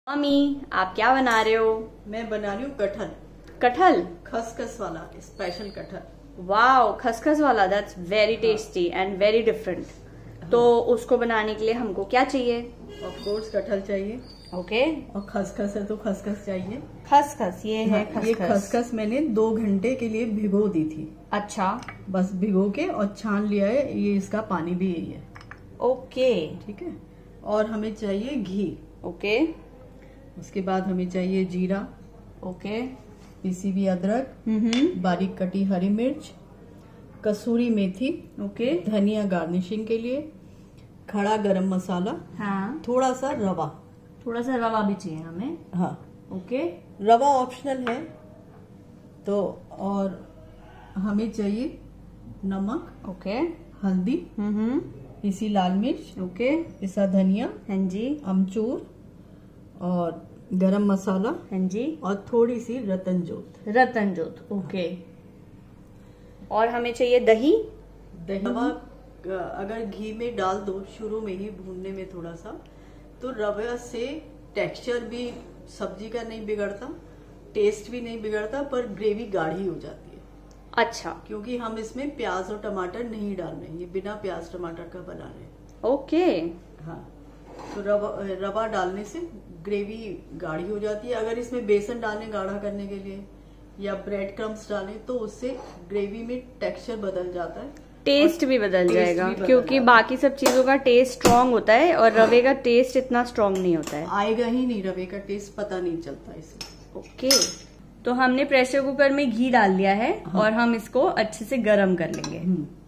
Mummy, आप क्या बना रहे हो? मैं बना रही हूँ कटहल। कटहल? खसखस वाला स्पेशल कटहल। वाओ, खसखस वाला। That's very tasty and very different. तो उसको बनाने के लिए हमको क्या चाहिए? ऑफ कोर्स कटहल चाहिए। ओके। और खसखस है तो खसखस चाहिए। खसखस ये है। ये खसखस मैंने 2 घंटे के लिए भिगो दी थी। अच्छा। बस भिगो के और छान लिया है। ये इसका पानी भी यही है। ओके। ठीक है। और हमें चाहिए घी। ओके। उसके बाद हमें चाहिए जीरा। ओके। पीसी हुई अदरक, बारीक कटी हरी मिर्च, कसूरी मेथी, ओके। धनिया गार्निशिंग के लिए, खड़ा गरम मसाला, हाँ। थोड़ा सा रवा। थोड़ा सा रवा भी चाहिए हमें। हाँ। ओके। रवा ऑप्शनल है तो। और हमें चाहिए नमक। ओके। हल्दी, पीसी लाल मिर्च, ओके। पिसा धनिया, हाँ जी। अमचूर और गरम मसाला, हाँ जी। और थोड़ी सी रतन जोत। रतन जोत। ओके। और हमें चाहिए दही। रवा अगर घी में डाल दो शुरू में ही भूनने में थोड़ा सा, तो रवा से टेक्सचर भी सब्जी का नहीं बिगड़ता, टेस्ट भी नहीं बिगड़ता, पर ग्रेवी गाढ़ी हो जाती है। अच्छा। क्योंकि हम इसमें प्याज और टमाटर नहीं डाल रहे हैं, ये बिना प्याज टमाटर का बना रहे हैं। ओके। हाँ। तो रवा डालने से ग्रेवी गाढ़ी हो जाती है। अगर इसमें बेसन डालें गाढ़ा करने के लिए या ब्रेड क्रम्स डालें तो उससे ग्रेवी में टेक्सचर बदल जाता है, टेस्ट भी बदल जाएगा, क्योंकि बाकी सब चीजों का टेस्ट स्ट्रांग होता है और रवे का टेस्ट इतना स्ट्रांग नहीं होता है। आएगा ही नहीं, रवे का टेस्ट पता नहीं चलता इसमें। ओके। तो हमने प्रेशर कुकर में घी डाल दिया है। हाँ। और हम इसको अच्छे से गरम कर लेंगे।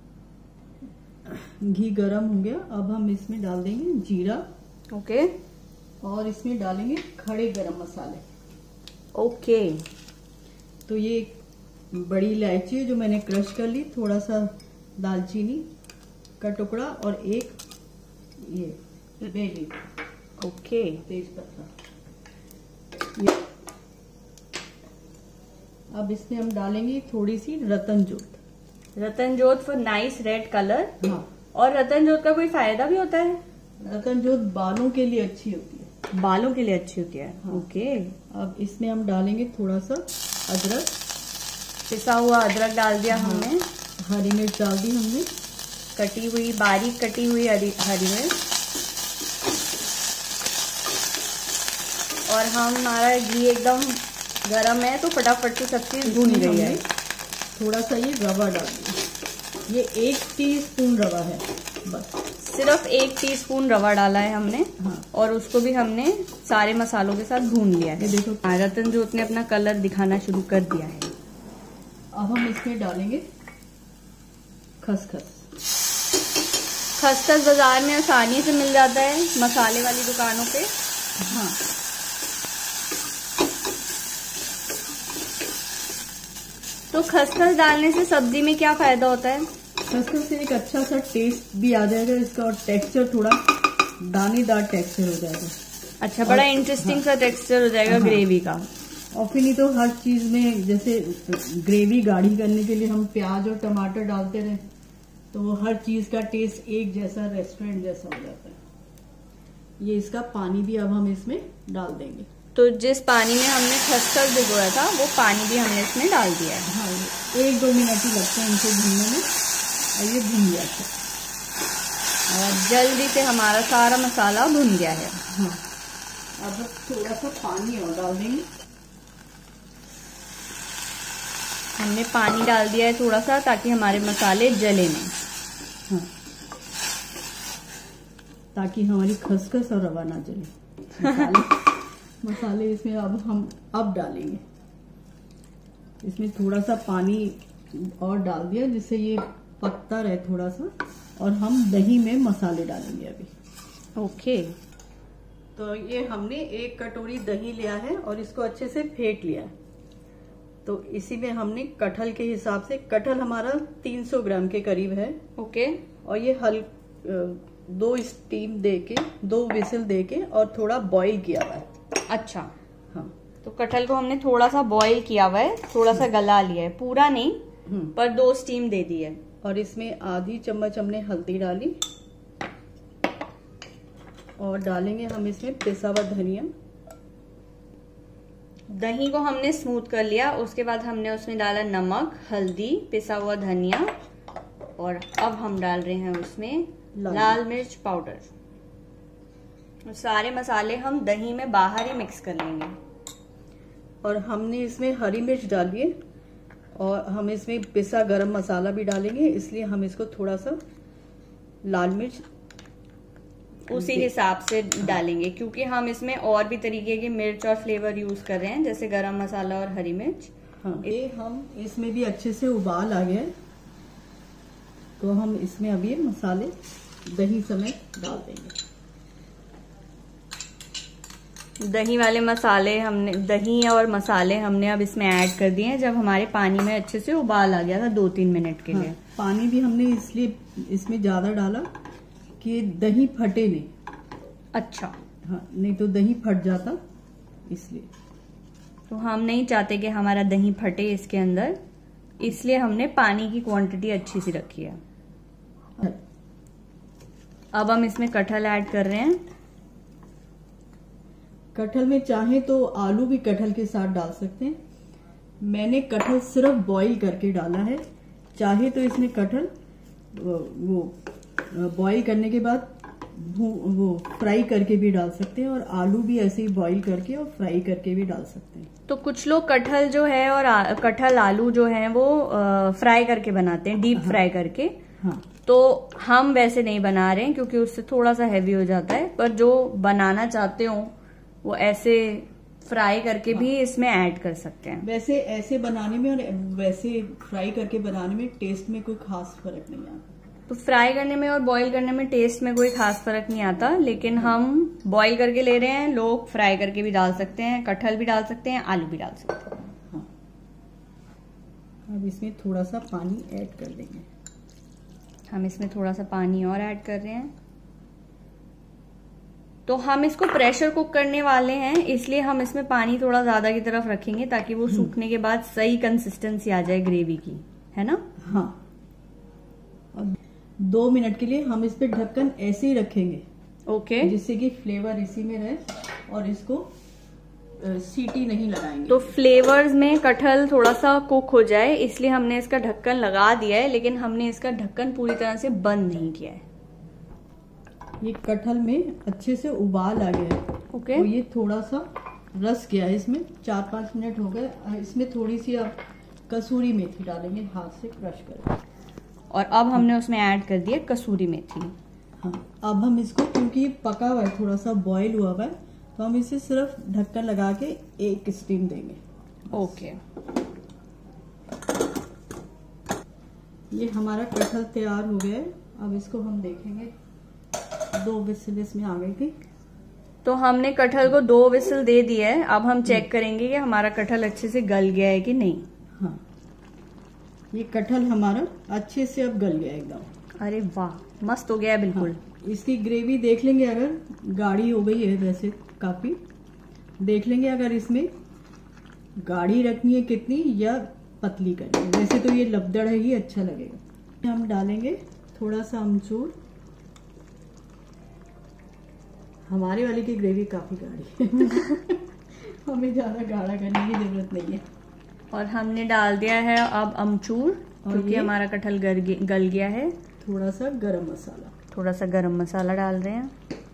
घी गरम हो गया। अब हम इसमें डाल देंगे जीरा। ओके। और इसमें डालेंगे खड़े गरम मसाले। ओके। तो ये बड़ी इलायची है जो मैंने क्रश कर ली, थोड़ा सा दालचीनी का टुकड़ा और एक ये बे लीफ। ओके। तेज पत्ता। अब इसमें हम डालेंगे थोड़ी सी रतन जोत। रतन जोत फॉर नाइस रेड कलर। हाँ। और रतन जोत का कोई फायदा भी होता है? रतन जोत बालों के लिए अच्छी होती है। बालों के लिए अच्छी होती है। हाँ। ओके। अब इसमें हम डालेंगे थोड़ा सा अदरक, पिसा हुआ अदरक डाल दिया। हाँ। हमने हरी मिर्च डाल दी, हमने कटी हुई, बारीक कटी हुई हरी मिर्च। और हमारा घी एकदम गरम है तो फटाफट से सब चीज भून गई है। थोड़ा सा ये रवा डाल दिया। ये 1 टीस्पून रवा है बस। सिर्फ 1 टीस्पून रवा डाला है हमने। हाँ। और उसको भी हमने सारे मसालों के साथ भून लिया है। देखो रतन जोत ने अपना कलर दिखाना शुरू कर दिया है। अब हम इसमें डालेंगे खसखस। खसखस बाजार में आसानी से मिल जाता है मसाले वाली दुकानों पे। हाँ। तो खसखस डालने से सब्जी में क्या फायदा होता है? खसखस से एक अच्छा सा टेस्ट भी आ जाएगा इसका, और टेक्सचर थोड़ा दानेदार टेक्सचर हो जाएगा। अच्छा, बड़ा इंटरेस्टिंग सा टेक्सचर हो जाएगा ग्रेवी का। और फिर नहीं तो हर चीज में जैसे ग्रेवी गाढ़ी करने के लिए हम प्याज और टमाटर डालते रहे तो वो हर चीज का टेस्ट एक जैसा, रेस्टोरेंट जैसा हो जाता है। ये इसका पानी भी अब हम इसमें डाल देंगे। तो जिस पानी में हमने खसखस भिगोया था वो पानी भी हमने इसमें डाल दिया है। हाँ, 1-2 मिनट ही लगते हैं इनको भूनने में, और ये भून गया है। और जल्दी से हमारा सारा मसाला भुन गया है। हाँ। अब थोड़ा सा पानी और डाल देंगे। हमने पानी डाल दिया है थोड़ा सा, ताकि हमारे मसाले जले नहीं। हाँ। ताकि हमारी खसखस और रवा ना जले। मसाले इसमें अब डालेंगे। इसमें थोड़ा सा पानी और डाल दिया जिससे ये पकता रहे थोड़ा सा, और हम दही में मसाले डालेंगे अभी। ओके। तो ये हमने 1 कटोरी दही लिया है और इसको अच्छे से फेंट लिया है। तो इसी में हमने कटहल के हिसाब से, कटहल हमारा 300 ग्राम के करीब है। ओके। और ये 2 स्टीम देके, 2 विसिल देके और थोड़ा बॉईल किया हुआ है। अच्छा। हाँ। तो कटहल को हमने थोड़ा सा बॉईल किया हुआ है, थोड़ा सा गला लिया है, पूरा नहीं, पर 2 स्टीम दे दी है। और इसमें आधी चम्मच हमने हल्दी डाली, और डालेंगे हम इसमें पिसा हुआ धनिया, दही को हमने स्मूथ कर लिया, उसके बाद हमने उसमें डाला नमक, हल्दी, पिसा हुआ धनिया, और अब हम डाल रहे हैं उसमें लाल मिर्च पाउडर। सारे मसाले हम दही में बाहर ही मिक्स कर लेंगे। और हमने इसमें हरी मिर्च डाली है और हम इसमें पिसा गरम मसाला भी डालेंगे, इसलिए हम इसको थोड़ा सा लाल मिर्च उसी हिसाब से डालेंगे, क्योंकि हम इसमें और भी तरीके की मिर्च और फ्लेवर यूज कर रहे हैं, जैसे गरम मसाला और हरी मिर्च। हाँ, ये हम इसमें भी अच्छे से उबाल आ गया है, तो हम इसमें अभी मसाले दही समेत डाल देंगे। दही वाले मसाले हमने, दही और मसाले हमने अब इसमें ऐड कर दिए हैं जब हमारे पानी में अच्छे से उबाल आ गया था 2-3 मिनट के लिए। हाँ, पानी भी हमने इसलिए इसमें ज्यादा डाला कि दही फटे नहीं। अच्छा। हाँ, नहीं तो दही फट जाता, इसलिए। तो हम नहीं चाहते कि हमारा दही फटे इसके अंदर, इसलिए हमने पानी की क्वांटिटी अच्छी सी रखी है। अब हम इसमें कटहल ऐड कर रहे हैं। कटहल में चाहे तो आलू भी कटहल के साथ डाल सकते हैं, मैंने कटहल सिर्फ बॉईल करके डाला है। चाहे तो इसमें कटहल वो बॉईल करने के बाद वो फ्राई करके भी डाल सकते हैं, और आलू भी ऐसे ही बॉईल करके और फ्राई करके भी डाल सकते हैं। तो कुछ लोग कटहल जो है और कटहल आलू जो है वो फ्राई करके बनाते हैं, डीप फ्राई करके। हाँ, तो हम वैसे नहीं बना रहे हैं क्योंकि उससे थोड़ा सा हैवी हो जाता है, पर जो बनाना चाहते हो वो ऐसे फ्राई करके भी इसमें ऐड कर सकते हैं। वैसे ऐसे बनाने में और वैसे फ्राई करके बनाने में टेस्ट में कोई खास फर्क नहीं आता। तो फ्राई करने में और बॉईल करने में टेस्ट में कोई खास फर्क नहीं आता, लेकिन हम बॉईल करके ले रहे हैं, लोग फ्राई करके भी डाल सकते हैं, कटहल भी डाल सकते हैं, आलू भी डाल सकते हैं। हाँ, अब इसमें थोड़ा सा पानी ऐड कर देंगे। हम इसमें थोड़ा सा पानी और ऐड कर रहे हैं। तो हम इसको प्रेशर कुक करने वाले हैं, इसलिए हम इसमें पानी थोड़ा ज्यादा की तरफ रखेंगे ताकि वो सूखने के बाद सही कंसिस्टेंसी आ जाए ग्रेवी की, है ना? हाँ। अब 2 मिनट के लिए हम इस पे ढक्कन ऐसे ही रखेंगे, ओके, जिससे कि फ्लेवर इसी में रहे और इसको सीटी नहीं लगाएंगे। तो फ्लेवर्स में कटहल थोड़ा सा कुक हो जाए, इसलिए हमने इसका ढक्कन लगा दिया है, लेकिन हमने इसका ढक्कन पूरी तरह से बंद नहीं किया है। ये कटहल में अच्छे से उबाल आ गया है, ओके। तो ये थोड़ा सा रस गया है, इसमें 4-5 मिनट हो गए। इसमें थोड़ी सी अब कसूरी मेथी डालेंगे, हाथ से क्रश करके। और अब हमने उसमें ऐड कर दिया कसूरी मेथी। हाँ, अब हम इसको, क्योंकि पका हुआ है, थोड़ा सा बॉईल हुआ हुआ है, तो हम इसे सिर्फ ढक्कन लगा के एक स्टीम देंगे। ओके, ये हमारा कटहल तैयार हो गया है। अब इसको हम देखेंगे, 2 विसिल इसमें आ गई थी। तो हमने कटहल को 2 विसिल दे दिया है। अब हम चेक करेंगे कि हमारा कटहल अच्छे से गल गया है कि नहीं। हाँ, ये कटहल हमारा अच्छे से अब गल गया एकदम। अरे वाह, मस्त हो गया है बिल्कुल। हाँ, इसकी ग्रेवी देख लेंगे, अगर गाढ़ी हो गई है, वैसे काफी देख लेंगे अगर इसमें गाढ़ी रखनी है कितनी या पतली करनी है। वैसे तो ये लबदड़ है ही अच्छा लगेगा। हम डालेंगे थोड़ा सा अमचूर। हमारे वाले की ग्रेवी काफी गाढ़ी है हमें ज्यादा गाढ़ा करने की जरूरत नहीं है। और हमने डाल दिया है अब अमचूर, क्योंकि हमारा कटहल गल गया है। थोड़ा सा गरम मसाला, थोड़ा सा गरम मसाला डाल रहे हैं।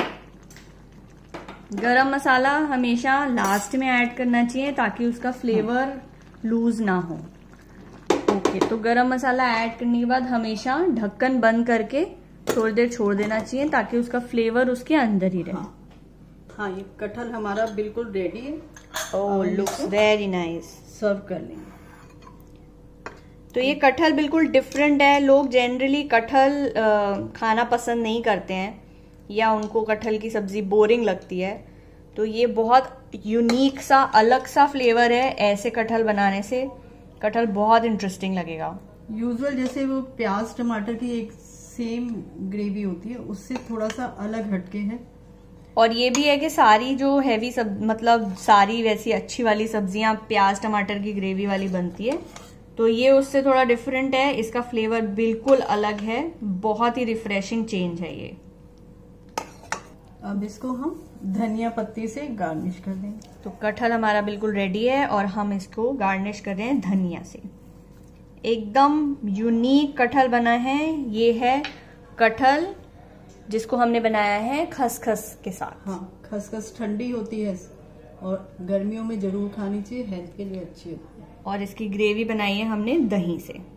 गरम मसाला हमेशा लास्ट में ऐड करना चाहिए ताकि उसका फ्लेवर लूज ना हो। ओके, तो गरम मसाला ऐड करने के बाद हमेशा ढक्कन बंद करके थोड़ी देर छोड़ देना चाहिए ताकि उसका फ्लेवर उसके अंदर ही रहे। हाँ, ये कटहल हमारा बिल्कुल रेडी है। Oh, looks very nice. Serve कर लेंगे। तो ये कटहल बिल्कुल डिफरेंट है। लोग जनरली कटहल खाना पसंद नहीं करते हैं या उनको कटहल की सब्जी बोरिंग लगती है, तो ये बहुत यूनिक सा अलग सा फ्लेवर है। ऐसे कटहल बनाने से कटहल बहुत इंटरेस्टिंग लगेगा। यूजुअल जैसे वो प्याज टमाटर की एक सेम ग्रेवी होती है, उससे थोड़ा सा अलग हटके है। और ये भी है कि सारी जो हैवी मतलब सारी वैसी अच्छी वाली सब्जियां प्याज टमाटर की ग्रेवी वाली बनती है, तो ये उससे थोड़ा डिफरेंट है। इसका फ्लेवर बिल्कुल अलग है, बहुत ही रिफ्रेशिंग चेंज है ये। अब इसको हम धनिया पत्ती से गार्निश कर देंगे। तो कटहल हमारा बिल्कुल रेडी है और हम इसको गार्निश कर रहे हैं धनिया से। एकदम यूनिक कटहल बना है। ये है कटहल जिसको हमने बनाया है खसखस के साथ। हाँ, खसखस ठंडी होती है और गर्मियों में जरूर खानी चाहिए, हेल्थ के लिए अच्छी होती है। और इसकी ग्रेवी बनाई है हमने दही से।